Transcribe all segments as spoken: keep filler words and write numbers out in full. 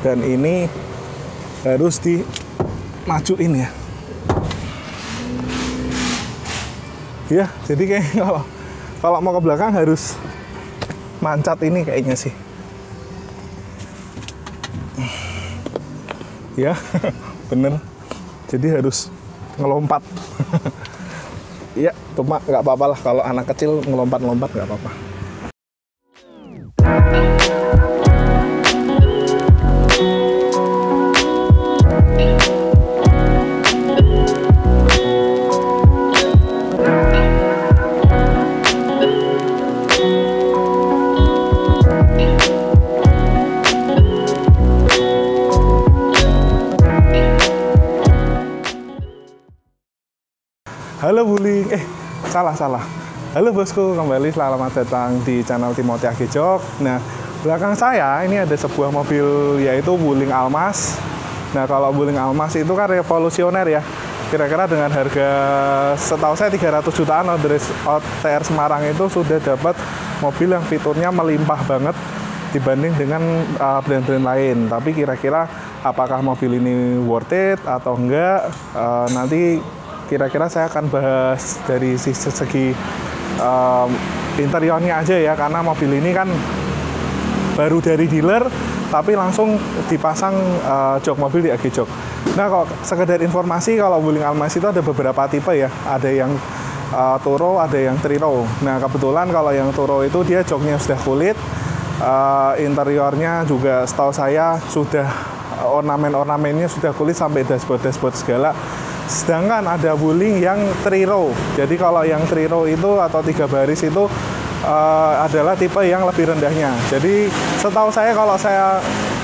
dan ini harus dimajuin ya. Ya, jadi kayak kalau kalau mau ke belakang harus mancat ini kayaknya sih. Ya, bener. Jadi harus ngelompat. Ya, cuma nggak apa-apa lah kalau anak kecil ngelompat-lompat nggak apa-apa. Halo Wuling, eh salah salah. Halo bosku, kembali selamat datang di channel Timothy Agejok. Nah, belakang saya ini ada sebuah mobil yaitu Wuling Almas. Nah, kalau Wuling Almas itu kan revolusioner ya. Kira-kira dengan harga setahu saya tiga ratus jutaan O T R Semarang itu sudah dapat mobil yang fiturnya melimpah banget dibanding dengan uh, brand-brand lain. Tapi kira-kira apakah mobil ini worth it atau enggak? Uh, nanti kira-kira saya akan bahas dari sisi segi um, interiornya aja ya, karena mobil ini kan baru dari dealer tapi langsung dipasang uh, jok mobil di Agejok. Nah, kalau sekedar informasi, kalau Wuling Almas itu ada beberapa tipe ya, ada yang uh, Turo, ada yang Triro. Nah, kebetulan kalau yang Turo itu dia joknya sudah kulit, uh, interiornya juga setahu saya sudah ornamen-ornamennya sudah kulit sampai dashboard-dashboard segala. Sedangkan ada Wuling yang Triro. Jadi kalau yang Triro itu atau tiga baris itu uh, adalah tipe yang lebih rendahnya. Jadi setahu saya kalau saya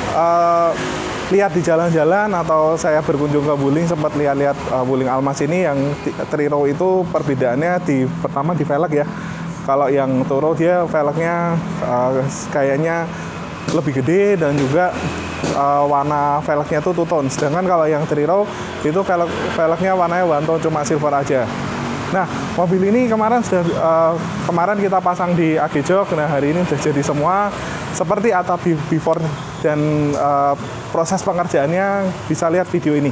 uh, lihat di jalan-jalan atau saya berkunjung ke Wuling, sempat lihat-lihat uh, Wuling Almas ini yang Triro itu perbedaannya di pertama di velg ya. Kalau yang Turo dia velgnya uh, kayaknya lebih gede dan juga uh, warna velgnya tuh two tone. Sedangkan kalau yang Triro itu velg velgnya warnanya one tone, cuma silver aja. Nah, mobil ini kemarin sudah uh, kemarin kita pasang di Agejok. Nah, hari ini sudah jadi semua. Seperti atap before dan uh, proses pengerjaannya bisa lihat video ini.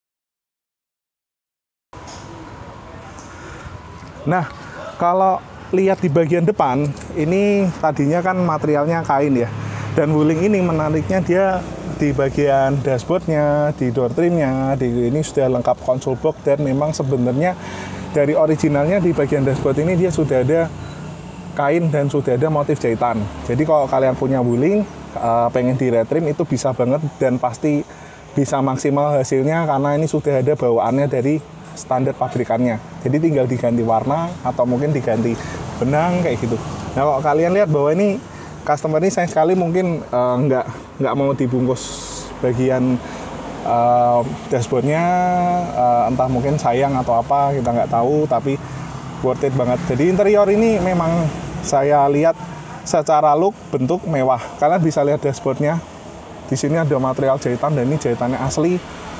Nah, kalau lihat di bagian depan, ini tadinya kan materialnya kain ya. Dan Wuling ini menariknya dia di bagian dashboardnya, di door trimnya, di ini sudah lengkap console box, dan memang sebenarnya dari originalnya di bagian dashboard ini dia sudah ada kain dan sudah ada motif jahitan. Jadi kalau kalian punya Wuling, uh, pengen di retrim itu bisa banget dan pasti bisa maksimal hasilnya karena ini sudah ada bawaannya dari standar pabrikannya. Jadi tinggal diganti warna atau mungkin diganti benang kayak gitu. Nah kalau kalian lihat bahwa ini customer ini sayang sekali mungkin uh, nggak nggak mau dibungkus bagian uh, dashboardnya, uh, entah mungkin sayang atau apa kita nggak tahu, tapi worth it banget. Jadi interior ini memang saya lihat secara look bentuk mewah. Kalian bisa lihat dashboardnya. Di sini ada material jahitan dan ini jahitannya asli.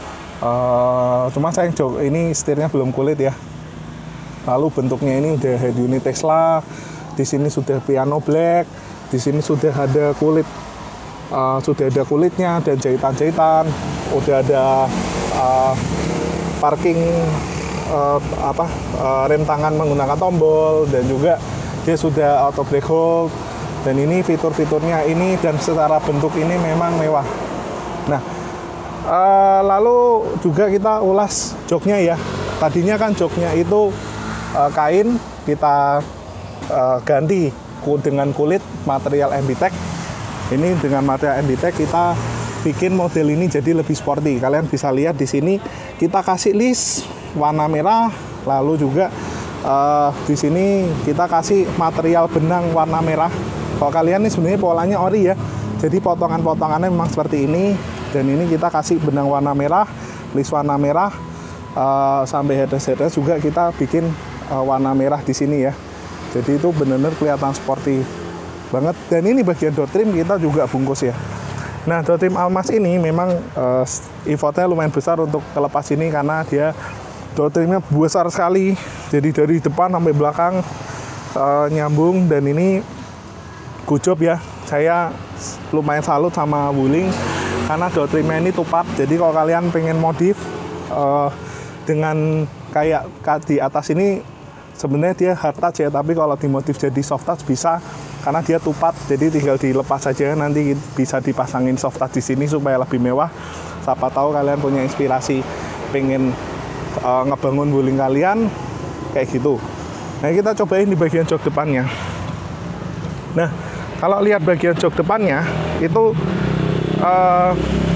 Uh, cuma sayang jok ini setirnya belum kulit ya. Lalu bentuknya ini udah head unit Tesla. Di sini sudah piano black. Di sini sudah ada kulit, uh, sudah ada kulitnya dan jahitan-jahitan. Udah ada uh, parking uh, apa uh, rem tangan menggunakan tombol, dan juga dia sudah auto brake hold. Dan ini fitur-fiturnya ini dan secara bentuk ini memang mewah. Nah, uh, lalu juga kita ulas joknya ya. Tadinya kan joknya itu uh, kain, kita uh, ganti dengan kulit material M B Tech. Ini dengan material M B Tech kita bikin model ini jadi lebih sporty. Kalian bisa lihat di sini kita kasih list warna merah, lalu juga uh, di sini kita kasih material benang warna merah. Kalau kalian ini sebenarnya polanya ori ya. Jadi potongan-potongannya memang seperti ini, dan ini kita kasih benang warna merah, list warna merah, uh, sampai headrest-headrest juga kita bikin uh, warna merah di sini ya. Jadi itu benar-benar kelihatan sporty banget. Dan ini bagian door trim kita juga bungkus ya. Nah, door trim Almas ini memang uh, effort-nya lumayan besar untuk kelepas ini karena dia door trimnya besar sekali. Jadi dari depan sampai belakang uh, nyambung, dan ini good job ya. Saya lumayan salut sama Wuling karena door trimnya ini tupat. Jadi kalau kalian pengen modif uh, dengan kayak di atas ini, sebenarnya dia hard touch ya, tapi kalau dimotif jadi soft touch bisa karena dia tupat. Jadi tinggal dilepas saja, nanti bisa dipasangin soft touch di sini supaya lebih mewah. Siapa tahu kalian punya inspirasi pengen uh, ngebangun Wuling kalian kayak gitu. Nah, kita cobain di bagian jok depannya. Nah, kalau lihat bagian jok depannya itu uh,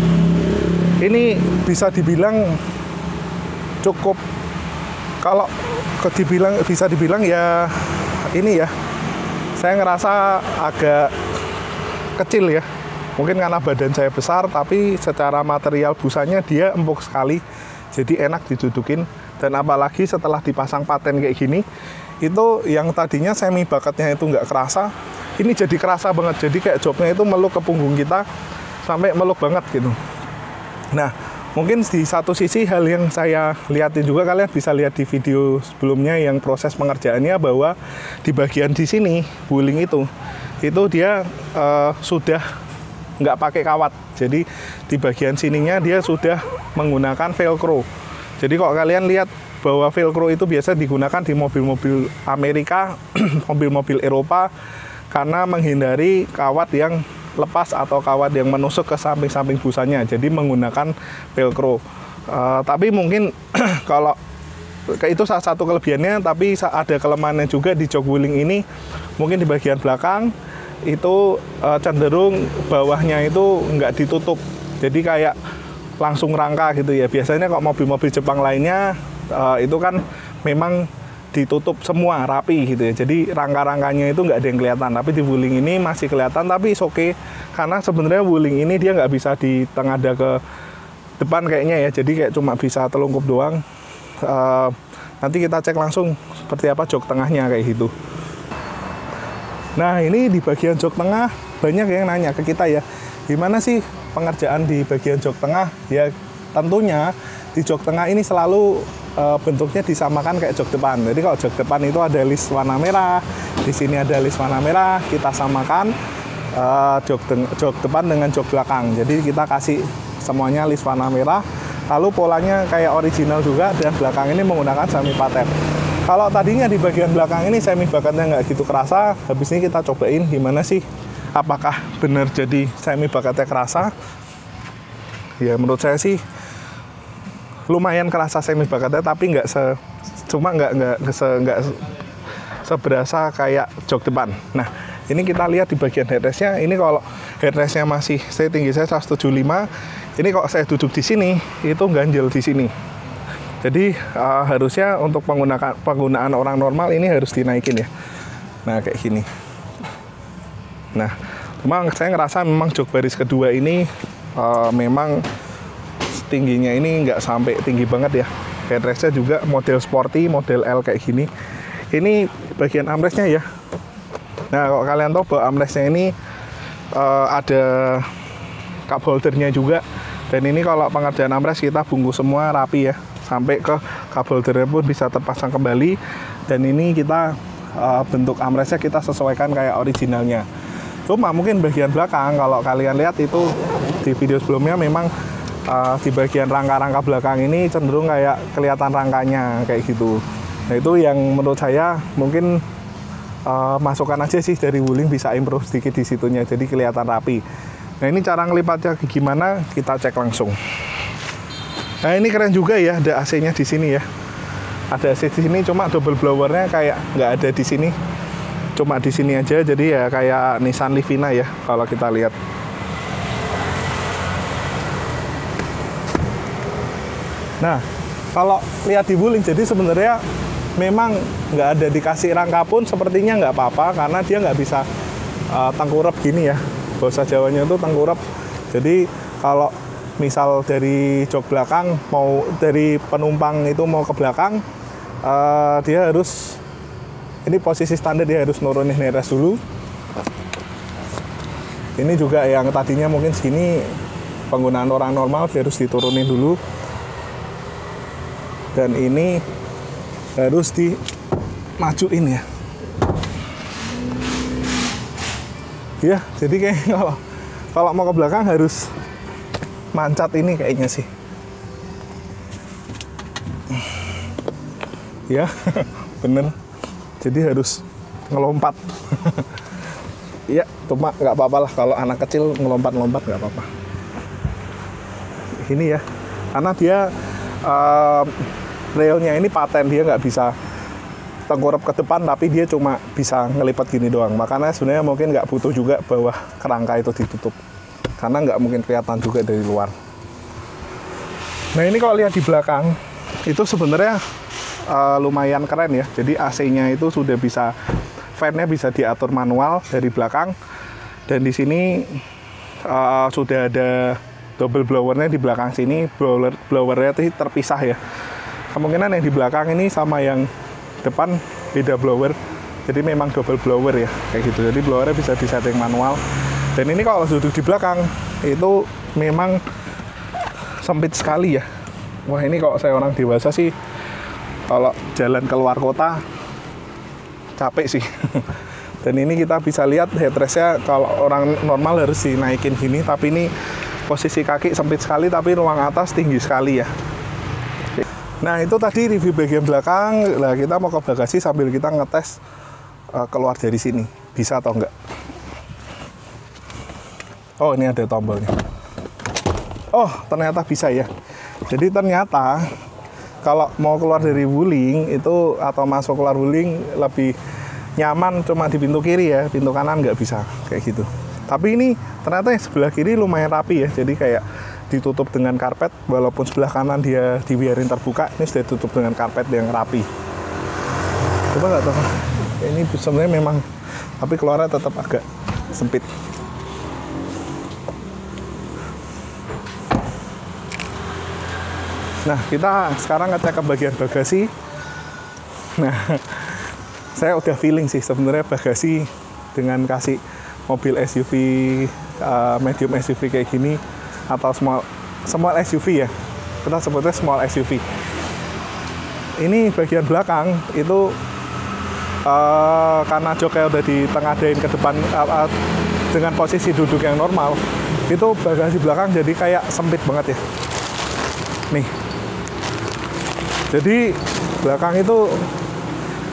ini bisa dibilang cukup, kalau dibilang bisa dibilang ya ini ya, saya ngerasa agak kecil ya, mungkin karena badan saya besar, tapi secara material busanya dia empuk sekali, jadi enak didudukin. Dan apalagi setelah dipasang paten kayak gini, itu yang tadinya semi bakatnya itu nggak kerasa, ini jadi kerasa banget. Jadi kayak joknya itu meluk ke punggung kita sampai meluk banget gitu. Nah, mungkin di satu sisi hal yang saya lihatin juga, kalian bisa lihat di video sebelumnya yang proses pengerjaannya, bahwa di bagian di sini Wuling itu itu dia uh, sudah nggak pakai kawat. Jadi di bagian sininya dia sudah menggunakan velcro. Jadi kalau kalian lihat bahwa velcro itu biasa digunakan di mobil-mobil Amerika, mobil-mobil Eropa, karena menghindari kawat yang lepas atau kawat yang menusuk ke samping-samping busanya, jadi menggunakan velcro. Uh, tapi mungkin kalau itu salah satu kelebihannya, tapi ada kelemahannya juga di jok Wuling ini. Mungkin di bagian belakang itu uh, cenderung bawahnya itu nggak ditutup, jadi kayak langsung rangka gitu ya. Biasanya kalau mobil-mobil Jepang lainnya uh, itu kan memang ditutup semua rapi gitu ya, jadi rangka-rangkanya itu nggak ada yang kelihatan. Tapi di Wuling ini masih kelihatan, tapi oke okay, karena sebenarnya Wuling ini dia nggak bisa ditengada ke depan kayaknya ya, jadi kayak cuma bisa telungkup doang. Uh, nanti kita cek langsung seperti apa jok tengahnya kayak gitu. Nah, ini di bagian jok tengah banyak yang nanya ke kita ya, gimana sih pengerjaan di bagian jok tengah? Ya tentunya di jok tengah ini selalu uh, bentuknya disamakan kayak jok depan. Jadi kalau jok depan itu ada list warna merah, di sini ada list warna merah, kita samakan uh, jok, jok depan dengan jok belakang. Jadi kita kasih semuanya list warna merah, lalu polanya kayak original juga, dan belakang ini menggunakan semi paten. Kalau tadinya di bagian belakang ini semi bakatnya nggak gitu kerasa, habis ini kita cobain gimana sih, apakah benar jadi semi bakatnya kerasa. Ya menurut saya sih lumayan kerasa semi bakatnya, tapi nggak se cuma nggak nggak se nggak seberasa kayak jok depan. Nah ini kita lihat di bagian headrestnya. Ini kalau headrestnya masih, saya tinggi saya seratus tujuh puluh lima, ini kalau saya duduk di sini itu ganjel di sini. Jadi uh, harusnya untuk penggunaan penggunaan orang normal ini harus dinaikin ya. Nah kayak gini. Nah memang saya ngerasa memang jok baris kedua ini uh, memang tingginya ini nggak sampai tinggi banget ya. Headrestnya juga model sporty, model L kayak gini. Ini bagian armrestnya ya. Nah kalau kalian tahu bahwa armrestnya ini uh, ada cup holdernya juga. Dan ini kalau pengerjaan armrest kita bungkus semua rapi ya, sampai ke cup holdernya pun bisa terpasang kembali. Dan ini kita uh, bentuk armrestnya kita sesuaikan kayak originalnya. Cuma mungkin bagian belakang kalau kalian lihat itu di video sebelumnya memang uh, di bagian rangka-rangka belakang ini cenderung kayak kelihatan rangkanya kayak gitu. Nah itu yang menurut saya mungkin uh, masukan aja sih dari Wuling, bisa improve sedikit di situnya jadi kelihatan rapi. Nah ini cara ngelipatnya gimana, kita cek langsung. Nah ini keren juga ya, ada A C-nya di sini ya. Ada A C di sini, cuma double blowernya kayak nggak ada di sini. Cuma di sini aja, jadi ya kayak Nissan Livina ya kalau kita lihat. Nah kalau lihat di Wuling, jadi sebenarnya memang nggak ada dikasih rangka pun sepertinya nggak apa-apa, karena dia nggak bisa uh, tengkurap gini ya. Bahasa Jawanya itu tengkurap. Jadi kalau misal dari jok belakang mau dari penumpang itu mau ke belakang, uh, dia harus, ini posisi standar dia harus nurunin headrest dulu. Ini juga yang tadinya mungkin segini penggunaan orang normal, dia harus diturunin dulu. Dan ini harus dimajuin ya. Ya, jadi kayak kalau kalau mau ke belakang harus mancat ini kayaknya sih. Ya, bener. Jadi harus ngelompat. Ya, cuma nggak apa-apa lah kalau anak kecil ngelompat-lompat nggak apa-apa. Ini ya, karena dia uh, railnya ini paten, dia nggak bisa tengkurap ke depan, tapi dia cuma bisa ngelipat gini doang. Makanya sebenarnya mungkin nggak butuh juga bahwa kerangka itu ditutup, karena nggak mungkin kelihatan juga dari luar. Nah ini kalau lihat di belakang itu sebenarnya uh, lumayan keren ya. Jadi A C-nya itu sudah bisa, fan-nya bisa diatur manual dari belakang, dan di sini uh, sudah ada double blowernya di belakang sini. Blower blowernya itu terpisah ya. Kemungkinan yang di belakang ini sama yang depan beda blower, jadi memang double blower ya kayak gitu. Jadi blowernya bisa disetting manual. Dan ini kalau duduk di belakang itu memang sempit sekali ya. Wah ini kalau saya orang dewasa sih kalau jalan keluar kota capek sih. Dan ini kita bisa lihat headrestnya kalau orang normal harus dinaikin gini, tapi ini posisi kaki sempit sekali, tapi ruang atas tinggi sekali ya. Nah itu tadi review bagian belakang. Nah kita mau ke bagasi sambil kita ngetes uh, keluar dari sini bisa atau enggak. Oh ini ada tombolnya. Oh ternyata bisa ya. Jadi ternyata kalau mau keluar dari Wuling itu atau masuk keluar Wuling lebih nyaman cuma di pintu kiri ya, pintu kanan nggak bisa kayak gitu. Tapi ini ternyata yang sebelah kiri lumayan rapi ya, jadi kayak ditutup dengan karpet, walaupun sebelah kanan dia dibiarin terbuka, ini sudah ditutup dengan karpet yang rapi. Coba nggak tahu, ini sebenarnya memang, tapi keluarnya tetap agak sempit. Nah kita sekarang ngecek ke bagian bagasi. Nah saya udah feeling sih sebenarnya bagasi dengan kasih mobil S U V, uh, medium S U V kayak gini, atau small small S U V ya, kita sebutnya small S U V. Ini bagian belakang itu uh, karena joknya udah ditengahin ke depan uh, uh, dengan posisi duduk yang normal, itu bagasi belakang jadi kayak sempit banget ya. Nih, jadi belakang itu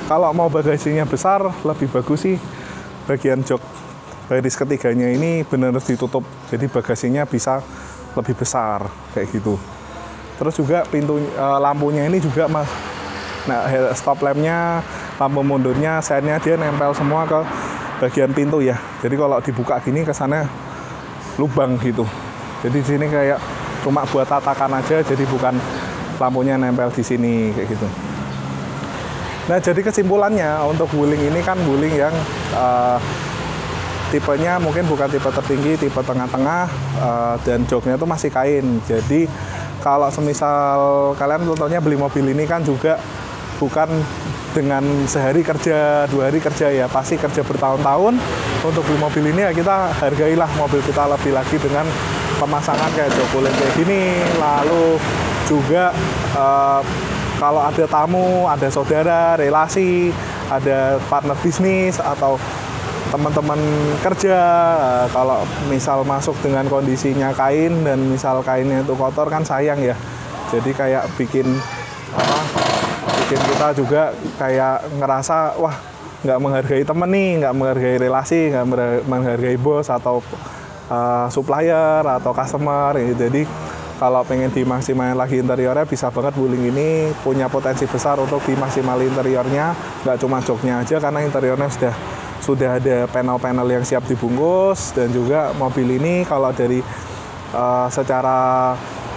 Kalau mau bagasinya besar, lebih bagus sih bagian jok baris ketiganya ini benar ditutup, jadi bagasinya bisa lebih besar kayak gitu. Terus juga pintu uh, lampunya ini juga mas, nah stop lampnya, lampu mundurnya, sennya dia nempel semua ke bagian pintu ya. Jadi kalau dibuka gini kesannya lubang gitu. Jadi di sini kayak cuma buat tatakan aja, jadi bukan lampunya nempel di sini kayak gitu. Nah, jadi kesimpulannya untuk Wuling ini kan Wuling yang uh, tipenya mungkin bukan tipe tertinggi, tipe tengah-tengah, uh, dan joknya itu masih kain. Jadi kalau semisal kalian contohnya beli mobil ini kan juga bukan dengan sehari kerja, dua hari kerja ya, pasti kerja bertahun-tahun. Untuk beli mobil ini ya kita hargailah mobil kita lebih lagi dengan pemasangan kayak jok Wuling kayak gini. Lalu juga uh, kalau ada tamu, ada saudara, relasi, ada partner bisnis atau teman-teman kerja, kalau misal masuk dengan kondisinya kain dan misal kainnya itu kotor kan sayang ya. Jadi kayak bikin apa? Bikin kita juga kayak ngerasa wah nggak menghargai temen nih, nggak menghargai relasi, nggak menghargai bos atau uh, supplier atau customer. Gitu. Jadi kalau pengen dimaksimalin lagi interiornya, bisa banget Wuling ini punya potensi besar untuk dimaksimalin interiornya. Nggak cuma joknya aja, karena interiornya sudah sudah ada panel-panel yang siap dibungkus. Dan juga mobil ini kalau dari uh, secara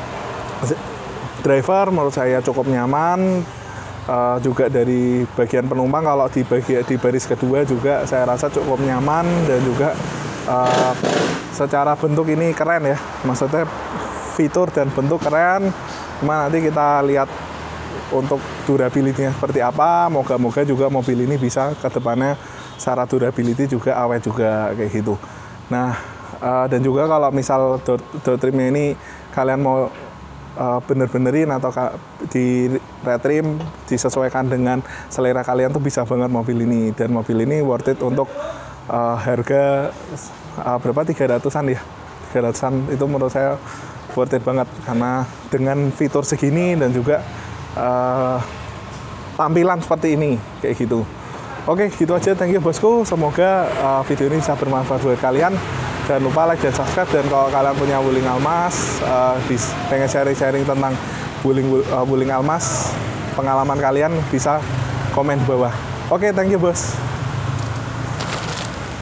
driver menurut saya cukup nyaman. Uh, juga dari bagian penumpang kalau di bagian di baris kedua juga saya rasa cukup nyaman. Dan juga uh, secara bentuk ini keren ya, maksudnya fitur dan bentuk keren. Cuma nanti kita lihat untuk durability-nya seperti apa. Moga-moga juga mobil ini bisa ke depannya secara durability juga awet juga kayak gitu. Nah, uh, dan juga kalau misal door, door trimnya ini kalian mau uh, bener-benerin atau di retrim disesuaikan dengan selera kalian tuh bisa banget mobil ini. Dan mobil ini worth it untuk uh, harga uh, berapa? tiga ratusan ya. tiga ratusan itu menurut saya worth it banget, karena dengan fitur segini dan juga uh, tampilan seperti ini kayak gitu. Oke, gitu aja, thank you bosku. Semoga uh, video ini bisa bermanfaat buat kalian. Jangan lupa like dan subscribe. Dan kalau kalian punya Wuling Almas, uh, pengen sharing-sharing tentang Wuling uh, Wuling Almas, pengalaman kalian bisa komen di bawah. Oke, thank you bos.